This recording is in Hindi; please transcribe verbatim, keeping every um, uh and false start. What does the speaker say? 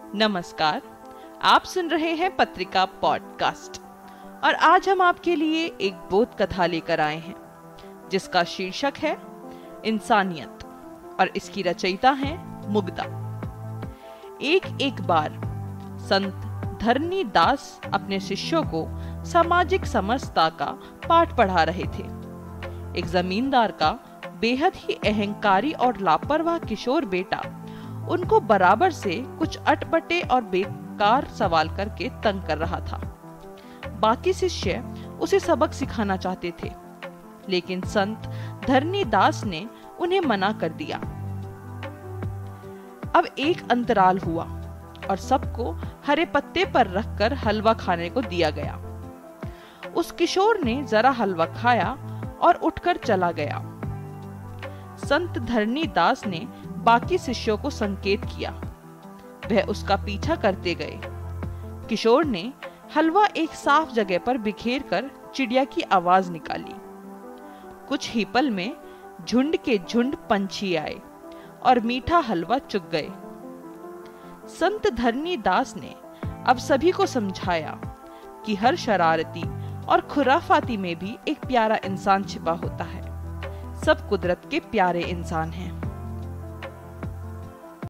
नमस्कार, आप सुन रहे हैं पत्रिका पॉडकास्ट और आज हम आपके लिए एक बोध कथा लेकर आए हैं जिसका शीर्षक है इंसानियत और इसकी रचयिता हैं मुग्धा। एक एक बार संत धरनी दास अपने शिष्यों को सामाजिक समरसता का पाठ पढ़ा रहे थे। एक जमींदार का बेहद ही अहंकारी और लापरवाह किशोर बेटा उनको बराबर से कुछ अटपटे और बेकार सवाल करके तंग कर रहा था। बाकी शिष्य उसे सबक सिखाना चाहते थे, लेकिन संत धरनी दास ने उन्हें मना कर दिया। अब एक अंतराल हुआ और सबको हरे पत्ते पर रखकर हलवा खाने को दिया गया। उस किशोर ने जरा हलवा खाया और उठकर चला गया। संत धरनी दास ने बाकी शिष्यों को संकेत किया। वह उसका पीछा करते गए। किशोर ने हलवा एक साफ जगह पर बिखेर कर चिड़िया की आवाज निकाली। कुछ ही पल में झुंड के झुंड पंछी आए और मीठा हलवा चुग गए। संत धरनी दास ने अब सभी को समझाया कि हर शरारती और खुराफाती में भी एक प्यारा इंसान छिपा होता है। सब कुदरत के प्यारे इंसान हैं।